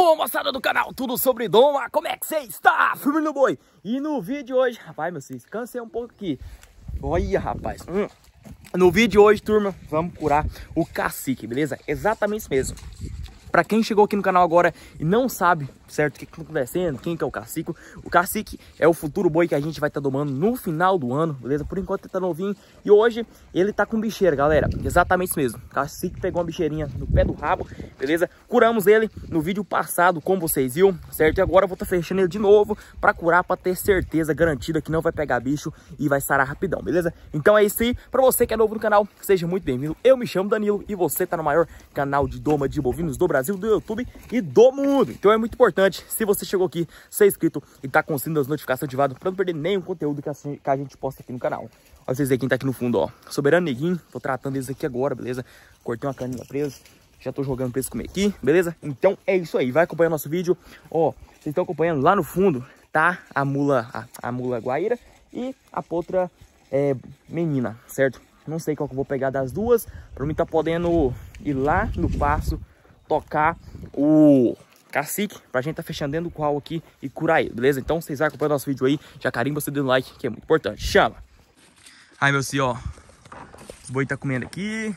Ô, moçada do canal, tudo sobre doma, como é que você está? Firme no boi. E no vídeo de hoje, rapaz, meus filhos, cansei um pouco aqui. Olha, rapaz. No vídeo de hoje, turma, vamos curar o cacique, beleza? Exatamente isso mesmo. Pra quem chegou aqui no canal agora e não sabe, certo, o que tá acontecendo, quem que é o cacique é o futuro boi que a gente vai estar domando no final do ano, beleza? Por enquanto ele tá novinho e hoje ele tá com bicheira, galera, exatamente isso mesmo. O cacique pegou uma bicheirinha no pé do rabo, beleza? Curamos ele no vídeo passado, como vocês viram, certo? E agora eu vou estar fechando ele de novo pra curar, pra ter certeza garantida que não vai pegar bicho e vai sarar rapidão, beleza? Então é isso aí, pra você que é novo no canal, seja muito bem-vindo. Eu me chamo Danilo e você tá no maior canal de doma de bovinos do Brasil, do YouTube e do mundo. Então é muito importante, se você chegou aqui, ser inscrito e tá com o sino das notificações ativado pra não perder nenhum conteúdo que a gente posta aqui no canal. Olha vocês aí quem tá aqui no fundo, ó. Soberano Neguinho, tô tratando eles aqui agora, beleza? Cortei uma canela presa, já tô jogando pra eles comer aqui, beleza? Então é isso aí, vai acompanhar nosso vídeo. Ó, vocês estão acompanhando lá no fundo, tá? A mula guaíra e a potra menina, certo? Não sei qual que eu vou pegar das duas, pra mim tá podendo ir lá no passo, tocar o cacique pra gente tá fechando dentro do qual aqui e curar ele, beleza? Então vocês vão acompanhar nosso vídeo aí, já carimba você dando like, que é muito importante. Chama! Aí, meu senhor, ó, os boi tá comendo aqui.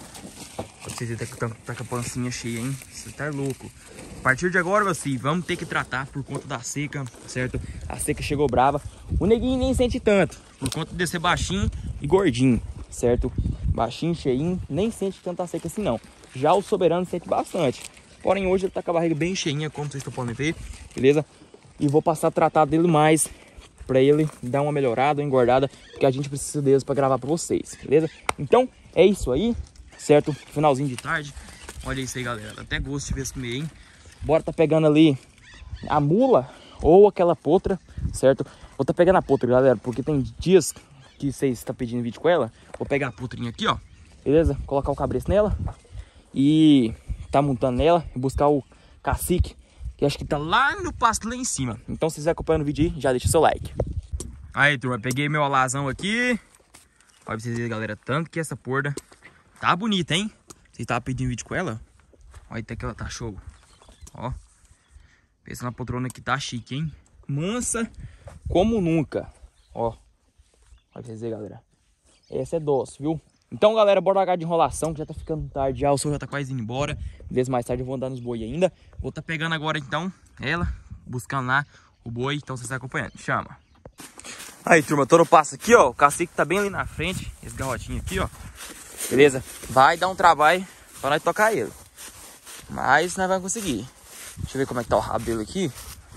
Vocês verem que tá com a pancinha cheia, hein? Você tá louco. A partir de agora, meu filho, vamos ter que tratar por conta da seca, certo? A seca chegou brava. O neguinho nem sente tanto, por conta de ser baixinho e gordinho, certo? Baixinho, cheinho, nem sente tanta seca assim não. Já o soberano sente bastante. Porém, hoje ele tá com a barriga bem cheinha, como vocês estão podendo ver, beleza? E vou passar a tratar dele mais, pra ele dar uma melhorada, uma engordada, porque a gente precisa deles pra gravar pra vocês, beleza? Então, é isso aí, certo? Finalzinho de tarde. Olha isso aí, galera. Dá até gosto de ver comer, hein? Bora tá pegando ali a mula ou aquela potra, certo? Vou tá pegando a potra, galera, porque tem dias que vocês estão pedindo vídeo com ela. Vou pegar a potrinha aqui, ó, beleza? Colocar o cabresto nela e tá montando nela e buscar o cacique, que acho que tá lá no pasto lá em cima. Então, se vocês acompanhando o vídeo aí, já deixa o seu like. Aí, turma, peguei meu alazão aqui. Olha pra vocês verem, galera, tanto que essa porda tá bonita, hein? Vocês estavam pedindo vídeo com ela? Olha até que ela tá show. Ó. Pensa na poltrona que tá chique, hein? Mansa como nunca. Ó. Olha pra vocês verem, galera. Essa é doce, viu? Então, galera, bora largar de enrolação, que já tá ficando tarde já. O sol já tá quase indo embora. Beleza, mais tarde eu vou andar nos boi ainda. Vou tá pegando agora, então, ela. Buscando lá o boi. Então, vocês estão acompanhando. Chama. Aí, turma, tô no passo aqui, ó. O cacique tá bem ali na frente. Esse garrotinho aqui, ó. Beleza? Vai dar um trabalho pra nós tocar ele. Mas nós vamos conseguir. Deixa eu ver como é que tá o rabo dele aqui.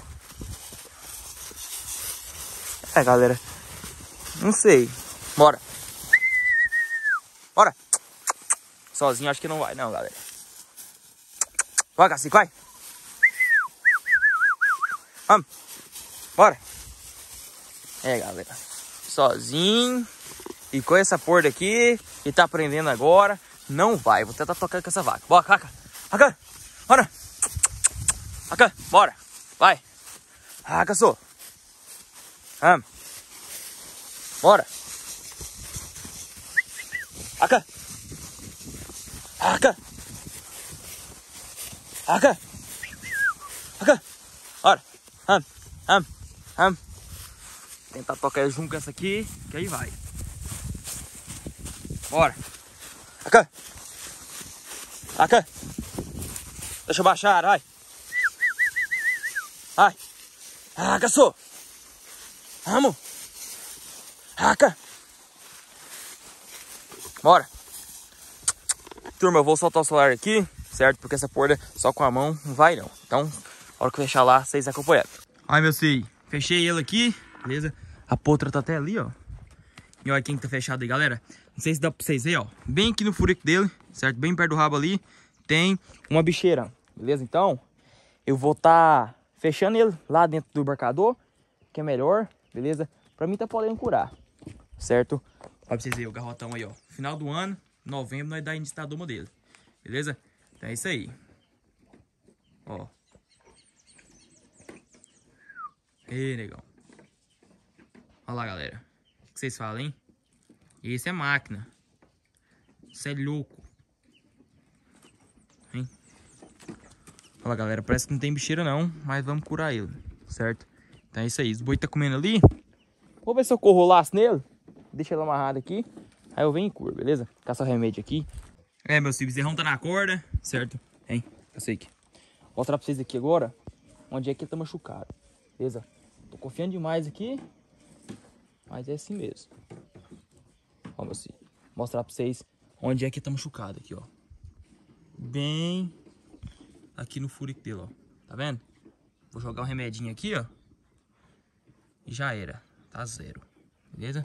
É, galera. Não sei. Bora. Bora. Sozinho acho que não vai, não, galera. Vai, cacique, vai. Vamos. Bora. É, galera. Sozinho. E com essa porra aqui, que tá aprendendo agora, não vai. Vou tentar tocar com essa vaca. Bora, caca. Caca. Bora. Caca. Bora. Vai. Ah, caçou. Vamos. Bora. Caca. Caca. Caca. Caca. Bora. Vamos. Tentar tocar junto com essa aqui, que aí vai. Bora. Caca. Deixa eu baixar, vai. Vai. Ah, caçou. Vamos. Caca. Bora. Turma, eu vou soltar o celular aqui, certo? Porque essa porra só com a mão não vai, não. Então, a hora que eu fechar lá, vocês acompanham. Ai, meu filho. Fechei ele aqui, beleza? A potra tá até ali, ó. E olha quem que tá fechado aí, galera. Não sei se dá pra vocês verem, ó. Bem aqui no furico dele, certo? Bem perto do rabo ali, tem uma bicheira, beleza? Então, eu vou tá fechando ele lá dentro do embarcador, que é melhor, beleza? Pra mim tá podendo curar, certo? Olha pra vocês verem o garrotão aí, ó. Final do ano, novembro, nós dá início da doma dele, beleza? Então é isso aí. Ó. Ei, negão. Olha lá, galera. O que vocês falam, hein? Esse é máquina. Isso é louco. Hein? Ó. Olha lá, galera, parece que não tem bicheira não, mas vamos curar ele, certo? Então é isso aí, os boi tá comendo ali. Vou ver se eu corro o laço nele. Deixa ele amarrado aqui. Aí eu venho e curo, beleza? Caça o remédio aqui. Meus filhos, o bezerrão tá na corda, certo? Hein? Passei aqui. Vou mostrar pra vocês aqui agora onde é que ele tá machucado, beleza? Tô confiando demais aqui, mas é assim mesmo. Ó, meus filhos, vou mostrar pra vocês onde é que tá machucado aqui, ó. Bem aqui no furico dele, ó. Tá vendo? Vou jogar um remedinho aqui, ó. E já era. Tá zero. Beleza?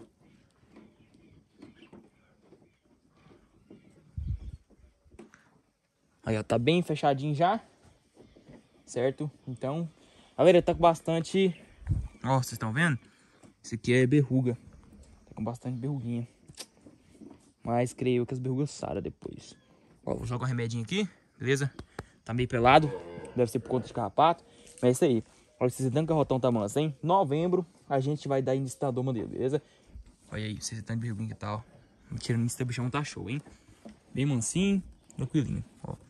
Aí, ó. Tá bem fechadinho já. Certo? Então, galera, tá com bastante... Ó, vocês estão vendo? Isso aqui é berruga. Tá com bastante berruguinha. Mas creio eu que as berrugas saram depois. Ó, vou jogar um remedinho aqui. Beleza? Tá meio pelado. Deve ser por conta de carrapato. Mas é isso aí. Olha, vocês dando que o rotão tá manso, hein? Novembro a gente vai dar início na doma dele, beleza? Olha aí, vocês estão de berruguinha e tal. Mentira, nisso o bichão tá show, hein? Bem mansinho, tranquilinho, ó. Vou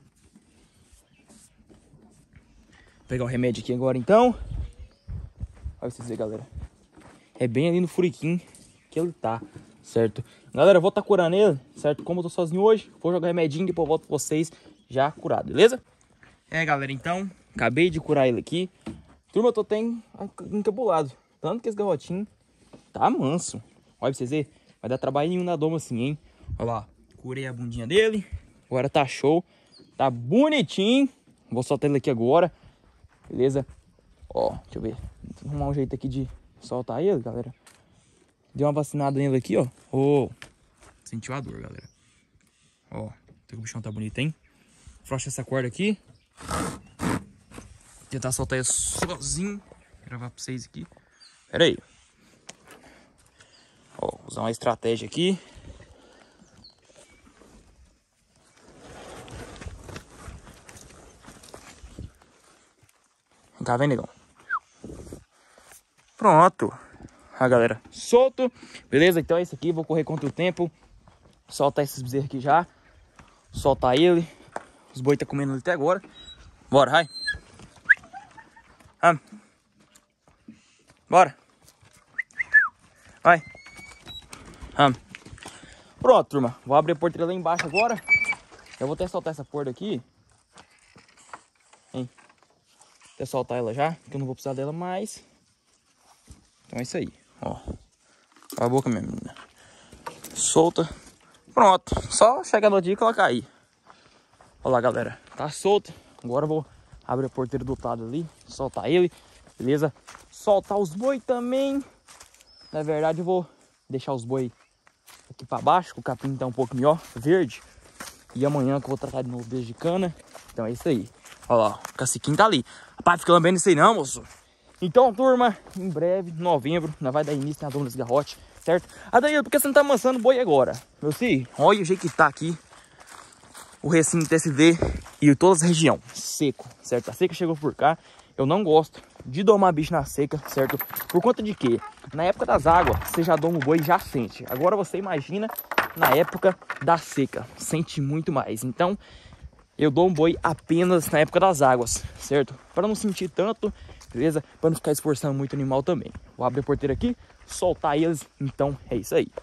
pegar o remédio aqui agora, então. Olha pra vocês verem, galera. É bem ali no furiquinho que ele tá, certo? Galera, eu vou estar curando ele, certo? Como eu tô sozinho hoje, vou jogar remedinho e depois eu volto pra vocês já curado, beleza? Galera, então, acabei de curar ele aqui. Turma, eu tô até encabulado. Tanto que esse garrotinho tá manso. Olha pra vocês verem. Vai dar trabalho nenhum na doma assim, hein? Olha lá. Curei a bundinha dele. Agora tá show. Tá bonitinho. Vou soltar ele aqui agora. Beleza? Ó, deixa eu ver. Vou arrumar um jeito aqui de soltar ele, galera. Deu uma vacinada nele aqui, ó. Ó. Sentiu a dor, galera. Ó. O bichão tá bonito, hein? Frouxa essa corda aqui. Tentar soltar ele sozinho. Vou gravar pra vocês aqui. Pera aí. Ó, vou usar uma estratégia aqui. Tá vendo, negão? Pronto. A galera, solto. Beleza? Então é isso aqui. Vou correr contra o tempo. Soltar esses bezerros aqui já. Soltar ele. Os boi tá comendo ali até agora. Bora, vai. Bora. Vai. Pronto, turma. Vou abrir a porteira lá embaixo agora. Eu vou até soltar essa porta aqui. Hein? Até soltar ela já, que eu não vou precisar dela mais. Então é isso aí. Ó. Cala a boca, minha menina. Solta. Pronto. Só chegar no dia e colocar aí. Olha lá, galera. Tá solto. Agora eu vou abrir a porteira do outro lado ali. Soltar ele. Beleza? Soltar os boi também. Na verdade, eu vou deixar os boi aqui pra baixo. Que o capim tá um pouco melhor. Verde. E amanhã que eu vou tratar de novo desde cana. Então é isso aí. Olha lá. O caciquinho tá ali. Rapaz, fica lambendo isso aí não, moço. Então, turma, em breve, novembro, nós vai dar início na doma desse garrote, certo? Adair, por que você não tá amansando boi agora? Meu filho, olha o jeito que tá aqui o recinto TSD e toda a região, seco, certo? A seca chegou por cá, eu não gosto de domar bicho na seca, certo? Por conta de que, na época das águas, você já doma o boi e já sente. Agora você imagina na época da seca, sente muito mais. Então, eu dou um boi apenas na época das águas, certo? Para não sentir tanto, beleza? Para não ficar esforçando muito o animal também. Vou abrir a porteira aqui, soltar eles, então é isso aí.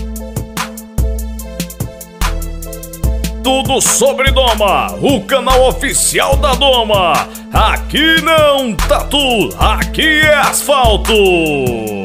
Tudo sobre Doma, o canal oficial da Doma. Aqui não tatu, aqui é asfalto.